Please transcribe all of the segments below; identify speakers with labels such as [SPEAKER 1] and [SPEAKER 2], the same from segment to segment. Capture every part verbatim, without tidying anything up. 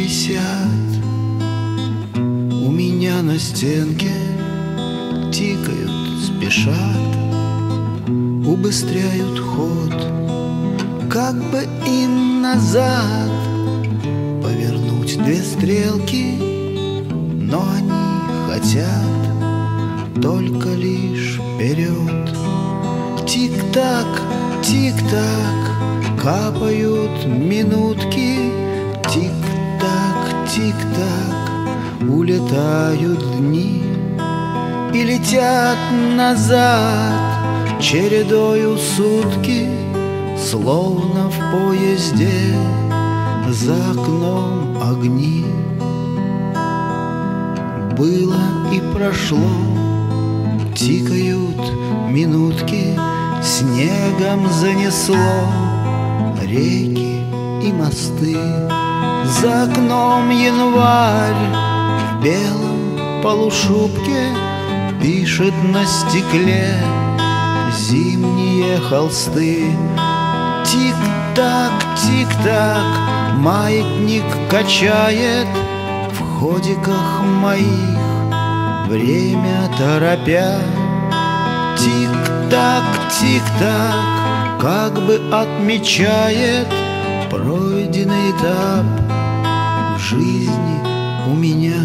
[SPEAKER 1] висят у меня на стенке, тикают, спешат, убыстряют ход, как бы им назад повернуть две стрелки, но они хотят только лишь вперед. Тик-так, тик-так, капают минутки, тик-так, тик-так, улетают дни и летят назад чередою сутки, словно в поезде за окном огни. Было и прошло, тикают минутки, снегом занесло реки и мосты. За окном январь в белом полушубке пишет на стекле зимние холсты. Тик-так, тик-так, маятник качает в ходиках моих, время торопя. Тик-так, тик-так, как бы отмечает пройденный этап в жизни у меня.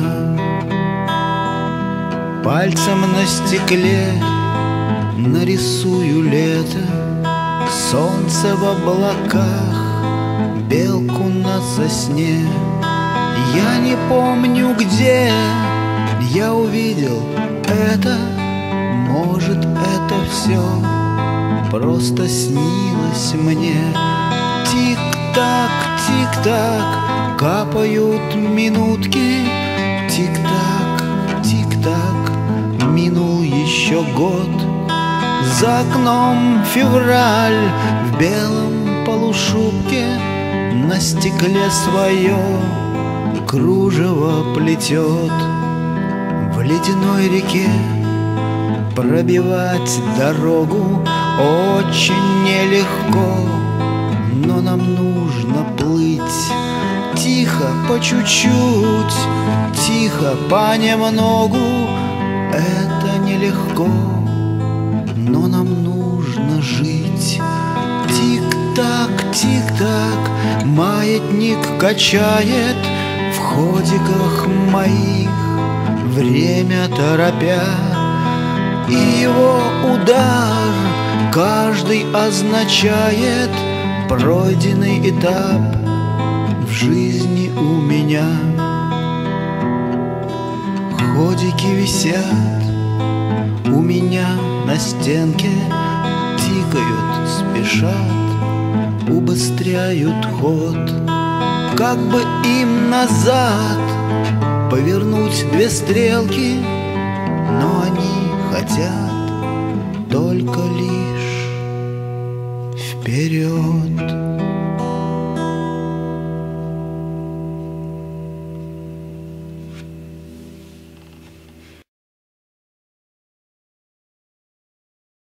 [SPEAKER 1] Пальцем на стекле нарисую лето, солнце в облаках, белку на сосне. Я не помню, где я увидел это, может, это все просто снилось мне. Тик-так, тик-так, капают минутки, тик-так, тик-так, минул еще год. За окном февраль в белом полушубке на стекле свое кружево плетет. В ледяной реке пробивать дорогу очень нелегко, но нам нужно плыть тихо, по чуть-чуть, тихо, понемногу. Это нелегко, но нам нужно жить. Тик-так, тик-так, маятник качает в ходиках моих, время торопя. И его удар каждый означает пройденный этап в жизни у меня. Ходики висят у меня на стенке, тикают, спешат, убыстряют ход, как бы им назад повернуть две стрелки, но они хотят только лишь вперед.